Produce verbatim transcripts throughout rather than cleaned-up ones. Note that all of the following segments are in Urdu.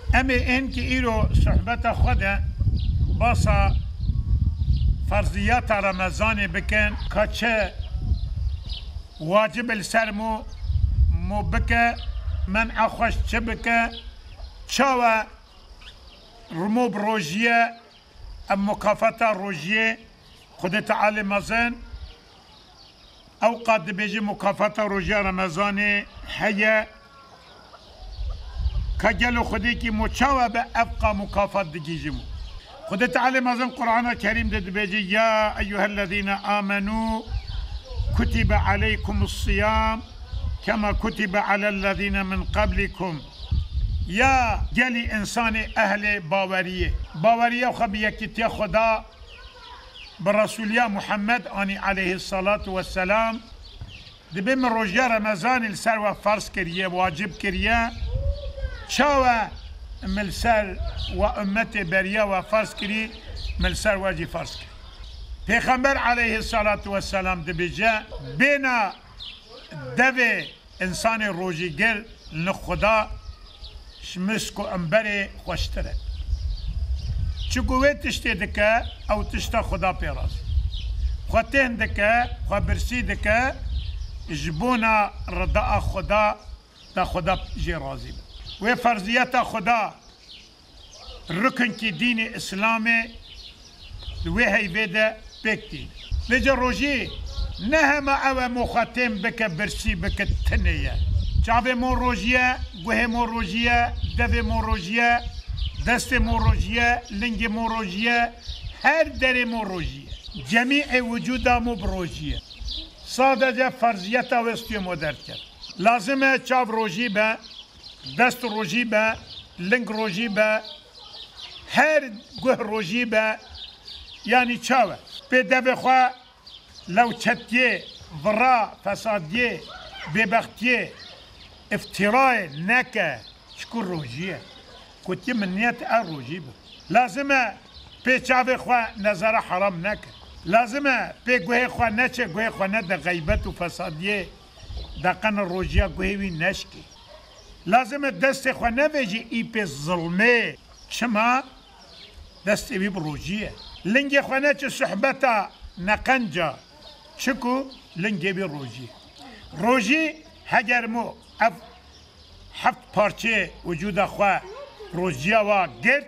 اما این که ایرو صحبت خود باسا فرضیات رمضان بکن که چه واجب السر مو مو بکه من اخوش چه بکه چاوه رمو بروجیه ام مکافات روجیه خود تعالی مزن او قد بيجي مكافأة رجاء رمضان هي كجلو خديكي متشاوبة أبقى مكافأة دجيجمو خد تعالى مزن القرآن الكريم دد بيجي يا أيها الذين آمنوا كتب عليكم الصيام كما كتب على الذين من قبلكم يا جلي إنسان أهل باورية باورية وخبية كتيا خدا برسول يا محمد آني عليه الصلاة والسلام دبي من رجاء رمضان السر فرض كريه واجب كريه شاوى ملسر وأمته بريا وفرض كري ملسر واجب فرض كري پیغمبر عليه الصلاة والسلام دبي جاء بين دوي انسان روجيگر لخدا شمسكو انبري خوشتره چکوه تشتی دکه او تشتا خدا پیراز خواتین دکه خوا برسی دکه جبونا رداء خدا دا خدا جی رازی و فرضیت خدا رکن کی دین اسلامی و هیویده بکتی لجا روژی نه همه او مخاتم بکه برسی بکه تنیه چاوه مو روژیه گوه مو روژیه دوه مو روژیه دست موروجیه لنگ موروجیه هر در موروجیه جمیع وجودامو بروجیه صادقه فرضیت اوستی مدرد کرد لازمه چاو روجی به دست روجی به لنگ روجی به هر گوه روجی به یعنی چاوه به دو خواه لو چتیه ورا فسادیه ببختیه افتراء نکه شکر روجیه كنت من نيت الروجي لازمه بيتشافي خوا نظر حرام نك لازمه بيقوي خوا نتش قوي خوا ند غيبت وفساديه دقن الروجيا قوي نشكي لازمه دست خوا نفيجي اي بي الظلمه شما دست بي بروجيه لنجي خوا نتش صحبتا نقنجا شكو لنجي بي روجي روجي هجر مو اف حفت بارچه وجود خوا روجيه و گرد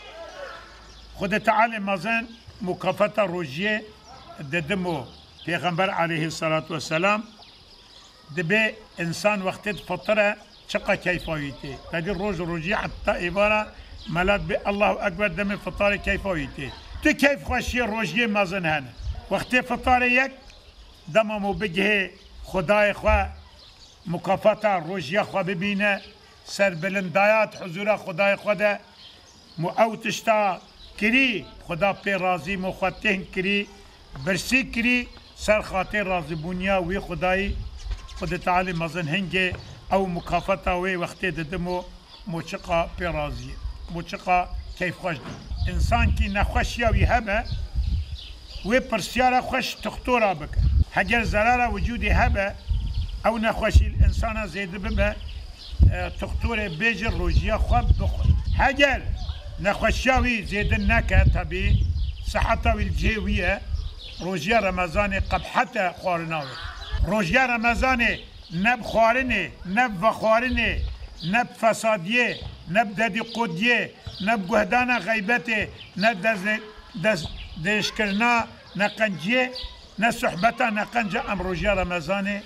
خود تعالى مازن مكافأة روجيه ددمو پیغمبر عليه الصلاة والسلام دبي انسان وقت فطره شقا كيفايته تدي روج روجيه حتى عبارة ملاد بي الله اكبر دم فطاره كيفايته تو كيف خوشي روجيه مازن هنا وقت فطاره يك دممو بجه خداي خوا مكافأة روجيه خوا ببينه سر بلندایات حضور خدای خدا مو او تشتا کری خدا پی راضی مو خطین کری برسی کری سر خاطر راضی بونیا وی خدای خدا تعالی مزن هنگه او مکافتا وی وقتی ددمو موچقا پی راضی موچقا کیف خوش دم انسان کی نخوش یاوی همه وی پرسیارا خوش تختورا بکن هگر ضرر وجودی همه او نخوشی الانسان زیده ببه تختور بیجر روجیا خواب بخور هجر نخوشاوی زیدن نکه طبی صحتاوی الجیویه روجیا رمضان قبحت خوارناوی روجیا رمضان نب خوارنه نب وخوارنه نب فسادیه نب دادی قدیه نب گهدان غیبته نب دز دشکرنا نقنجیه نصحبتا نقنجه ام روجیا رمضان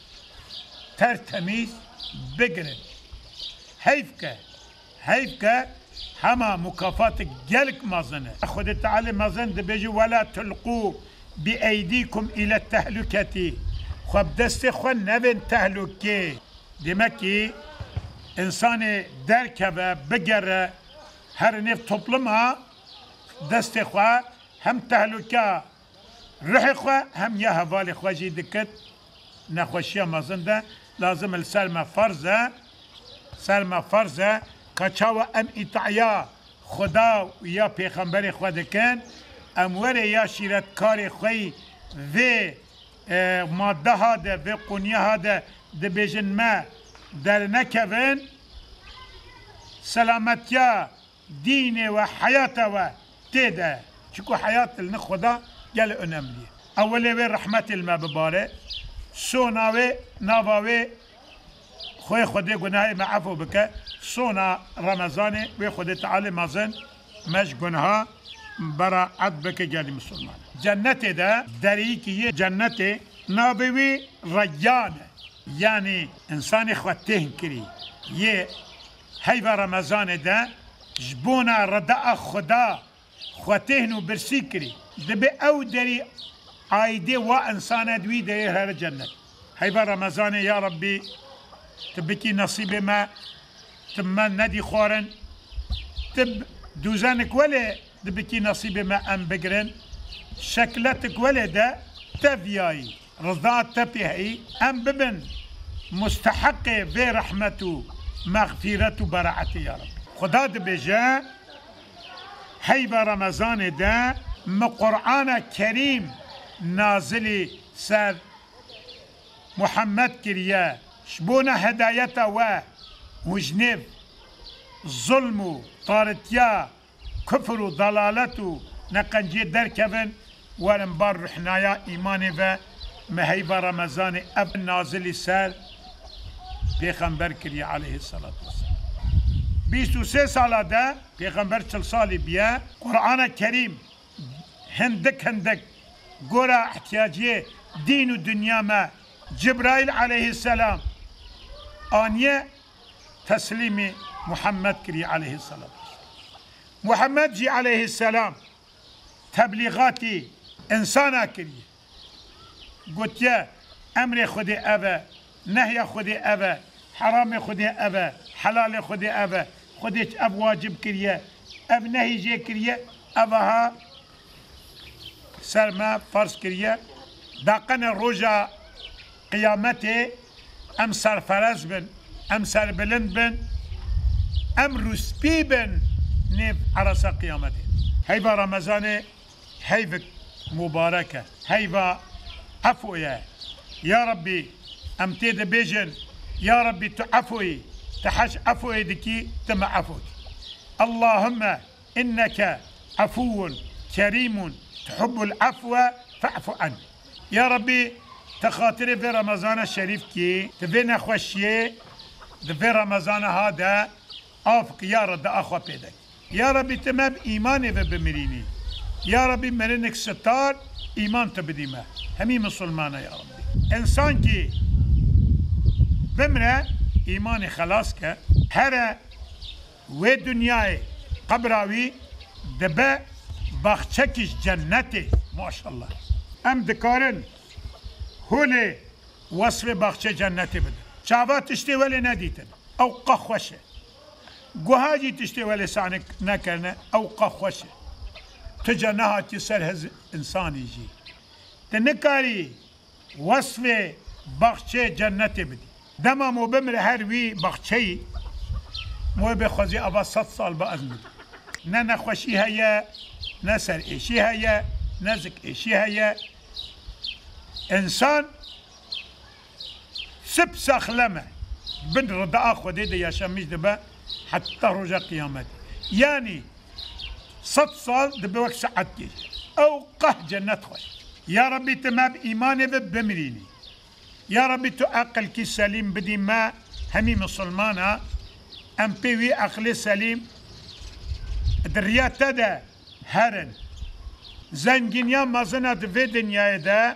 تر تمیز بگرن حیف حيف كا هما مكافات جلك مازنه خد تعالى مازن دبيجي ولا تلقوا بأيديكم إلى التهلكة خب دست خو نبن تهلكة دمكي إنسان دركبه بجر هر نف topluma دست خو هم تهلكة رح خو هم يا هوالي خو جي دكت نخوشيا مازن ده لازم السلمة فرزة سلمة فرزة كچاوا ام اطاعيا خدا يا پیغمبر خود كان امور يا شيرت كار خوي و ماده هذا و قنيه هذا دبيجن ما در نكبن سلامتيا دين وحياة وتيدا شكو حياة النخودا قال أنملي أولي وي رحمة الماء بباري سوناوي نافاوي خوي خدي قناهي معفو بك سونا رمضاني وي خدي تعالي مازن مش قنها برا عد بك جالي مسلمان جنتي دا دريكي جنتي نابوي رجان يعني إنسان خواتين كري يه هيفا رمضان دا جبونا رداء خدا خواتين وبرسي كري دبي أو دري عايدي وإنسان دوي دي هر جنة هيفا رمضان يا ربي تبكي نصيب ما تم ندي خورن تب دوزانك ولا دبكي نصيب ما أم بقرن شكلتك ولا دا تفياي رضاء تبيهي أم ببن مستحق في رحمته مغفرته براعته يا رب خدا دبجا هيبا رمضان دا مقرآن كريم نازلي سر محمد كريا شبونا هدايته و وجنب ظلم طارتيا كفر وضلالته نقنجي دركبن ورنبار رحنايا إيماني و مهيبا رمضان اب نازلي سر پیغمبر كريا عليه الصلاة والسلام بیست و سه ساله ده پیغمبر چل سالی بیا قرآن کریم هندک هندک گورا احتیاجی دین و دنیا ما جبرائیل علیه السلام آنیه تسلیم محمد کری علیه السلام محمد جی علیه السلام تبلیغاتی انسانا کری گوتیا امر خود اوه نهی خود اوه حرام خود اوه حلال خود اوه خودش اب واجب کریه اب نهی جه کریه اوها سرما فرض کریه داقن روژا قیامته ام سرفرز بن ام سربلند بن ام رسپی بن نف عرصه قیامته هیوا رمضان هیوا مبارکه هیوا عفویه یا ربی ام تید بیجن يا ربي تعفوي تحش عفوي دكي تم عفوك اللهم إنك عفو كريم تحب العفو فاعف عنه يا ربي تخاطري في رمضان الشريف كي تبين خوشيه في رمضان هذا آفك يا رد أخوة بيدك يا ربي تمام إيماني بمريني يا ربي مرنك ستار إيمان تبدي ما همي مسلمانة يا ربي إنسان كي بمرة إيماني خلاص كه هر و دنياي قبراوي دبا بخشكش جنتي ما شاء الله ام دكارن هولي وصف بخش جنتي بده شعبات تشتي ولا نديتن او قخوشه قهاجي تشتي ولا سعنك نكرنا او قخوشه تجنها تسرهز انسان يجي تنكاري وصف بخش جنتي بدي دما مو بمر هروي بخشي مو بخوزي ابا ست سال بأزمد نا نخوشي هيا نسر ايشي هيا نزك ايشي هيا انسان سب سخلمه بن رضا خودي دي يشمش دبا حتى رجا قيامته يعني ست سال دبا وقت ساعتي او قه جنة خوش يا ربي تمام ايماني بمريني يا ربي تؤقل كي سليم بدي ما همي مسلمانا ام بيوي اقلي سليم دريات تدا هرن زنجينيا مازنا في دنيا دا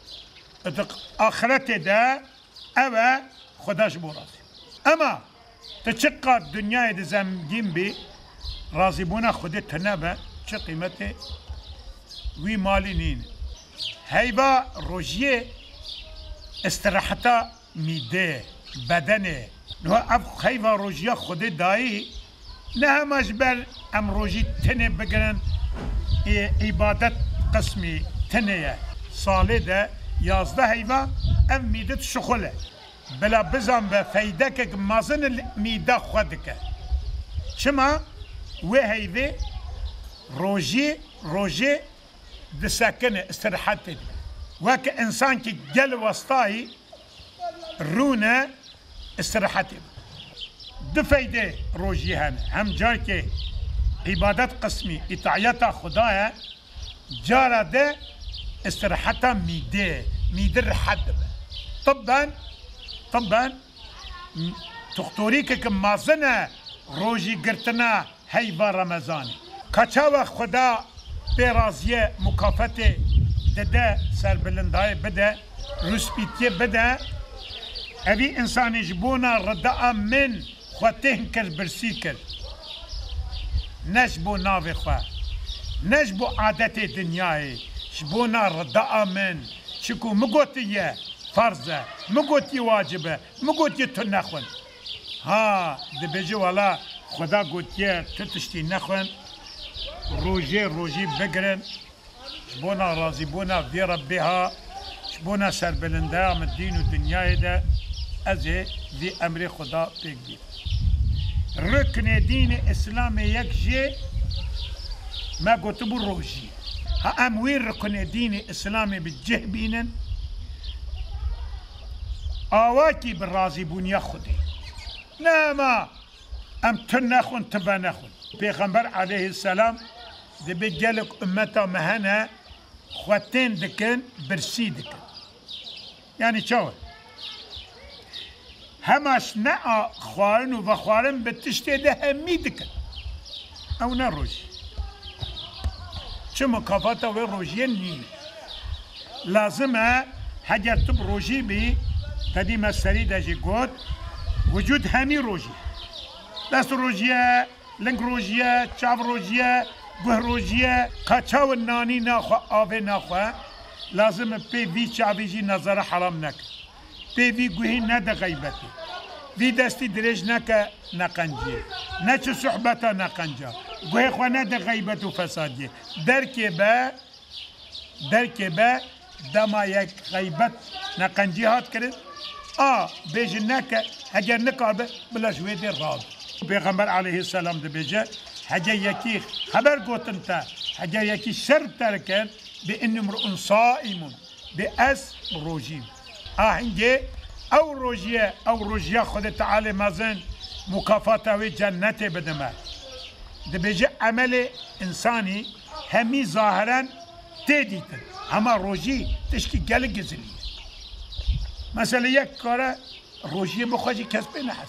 اخرت دا اوا خداش براسي اما تشقى الدنيا دا زنجين بي رازبونا خدت تنبا چه قيمته وي مالينين هيبا روجيه استراحتا ميده بدنه نو اف خيفا روجيا خودي داي نه مجبر ام روجي تنه بگرن عبادت قسمي تنه ساله ده يازده هيفا ام ميده شغله بلا بزن بفيدك مازن الميده خودك شما وهيفي روجي روجي دساكن استراحته وك انسان كي جل وسطاي رونا استراحتي دفيدة روجيهن هم جارك عبادت قسمي إطاعية خدايا جارة ده استراحتها ميده ميده رحد طبعا طبعا تختوريك كمازنة روجي قرتنا هيبا رمضاني كچاوة خدا برازية مكافته دده سر بلندهاي بده رسبيتيه بده ابي انسان يجبونا رداء من خواتين كر برسي كر نجبو نافي خوا نجبو عادت دنياي جبونا رداء من شكو مقوتيه فرزه مقوتي واجبه مقوتي تنخون ها دبيجي ولا خدا قوتيه تتشتي نخون روجي روجي بقرن شبونا راضي بونا في ربها شبونا سر بلنده من الدين والدنيا ده ازي في امر خدا بيجي ركن دين اسلامي يكجي ما قلت روجي ها ام وين ركن دين اسلامي بالجه بينن اواكي بالراضي بون ياخدي نعم ام تنخون تبنخون پیغمبر عليه السلام دي بيجالك امتا مهنا خواتين دكن برسي دكن يعني شو هماش نقا خوارن وفخوارن بتشتي ده همي دكن او نروج شو مكافاتا وروجين نين لازمها حاجة تب روجي بي تدي مسري داجي قوت وجود همي روجي دست روجيه لنگ روجيه چاو روجيه گوه روجيه کچاو نانی ناخوا آوه ناخوا لازم پی وی چاوی جی نظر حرام نک پی وی گوهی نده غیبتی وی دستی درج نکه نقنجیه نچه صحبتا نقنجا گوه خوا نده غیبت و فسادیه درکه با درکه با دما یک غیبت نقنجی هات کرد آه بیج نکه اگر نکابه بلا شوی دی راد پیغمبر علیه السلام ده بیجه حاجه یکی خبر گوتن تا حاجه یکی شر ترکن به ان امرؤ صائم به اس روجیم آهنگه او روجیه او روجیه خود تعالی مازن مکافات و جنت بدمه ده بیجه عمل انسانی همی ظاهرا تدیتن اما روجی تشکی گل گزلیه مثلا یک کاره روجیه بخواجی کسب نحس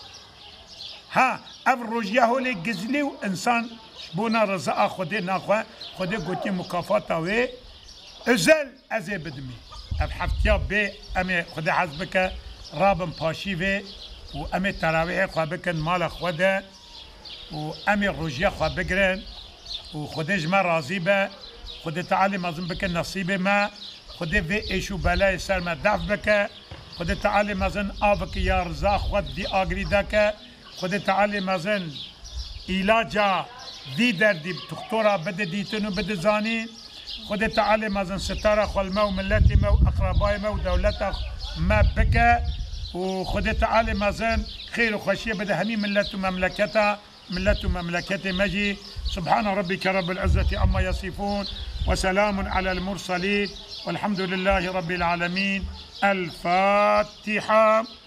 ها اف روجیه هولی گزلی و انسان بونا رضا خوده نخواه خوده گوتی مکافات و ازل ازه بدمی اف حفتیا بی امی خوده حزبکه رابن پاشی و و امی تراویح خواه بکن مال خوده و امی روجیه خواه بگرن و خوده جمع راضی به خوده تعالی مازم بکن نصیب ما خوده و ایشو بلای سر ما دف بکه خوده تعالی مازن آبک یا رضا خود دی آگری دکه خوده تعالی مازن علاجا دی دردی تختورا بده دیتنو بده زانی خوده تعالی مازن ستاره خلمه و ملتی ما و اقربای ما و دولت ما بکه و خوده تعالی مازن خیر و خوشیه بده همی ملت و مملکتا ملت و مملكة مجي سبحان ربك رب العزة عما يصفون وسلام على المرسلين والحمد لله رب العالمين الفاتحة.